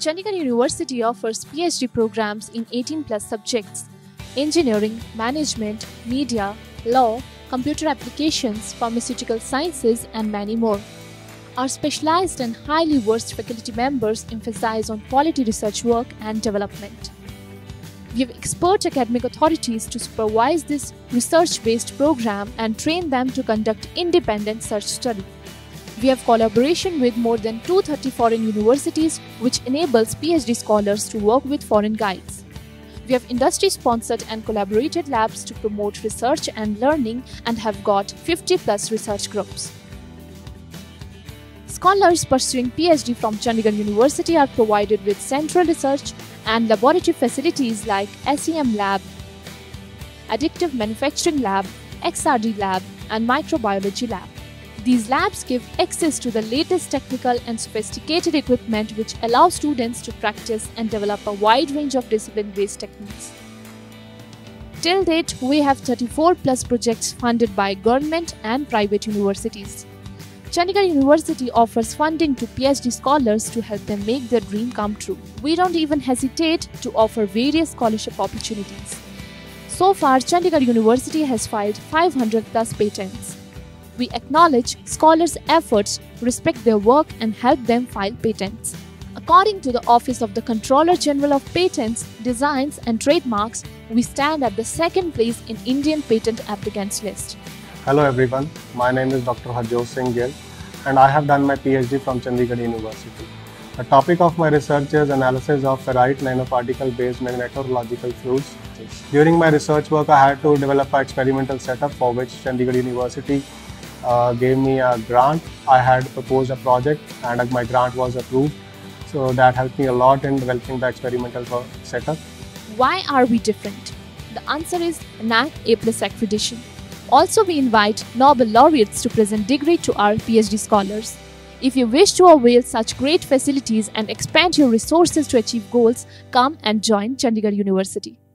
Chandigarh University offers Ph.D. programs in 18+ subjects: engineering, management, media, law, computer applications, pharmaceutical sciences, and many more. Our specialized and highly versed faculty members emphasize on quality research work and development. We have expert academic authorities to supervise this research-based program and train them to conduct independent search study. We have collaboration with more than 230 foreign universities, which enables Ph.D. scholars to work with foreign guides. We have industry-sponsored and collaborated labs to promote research and learning and have got 50+ research groups. Scholars pursuing Ph.D. from Chandigarh University are provided with central research and laboratory facilities like SEM lab, additive manufacturing lab, XRD lab, and microbiology lab. These labs give access to the latest technical and sophisticated equipment which allow students to practice and develop a wide range of discipline-based techniques. Till date, we have 34+ projects funded by government and private universities. Chandigarh University offers funding to Ph.D. scholars to help them make their dream come true. We don't even hesitate to offer various scholarship opportunities. So far, Chandigarh University has filed 500+ patents. We acknowledge scholars' efforts, respect their work, and help them file patents. According to the Office of the Controller General of Patents, Designs and Trademarks, we stand at the 2nd place in Indian patent applicants list. Hello everyone, my name is Dr. Harjot Singh Gill and I have done my Ph.D. from Chandigarh University. The topic of my research is analysis of ferrite nanoparticle-based magnetological fluids. During my research work, I had to develop an experimental setup for which Chandigarh University gave me a grant. I had proposed a project and my grant was approved. So that helped me a lot in developing the experimental setup. Why are we different? The answer is NAAC A+ accreditation. Also, we invite Nobel laureates to present degree to our Ph.D. scholars. If you wish to avail such great facilities and expand your resources to achieve goals, come and join Chandigarh University.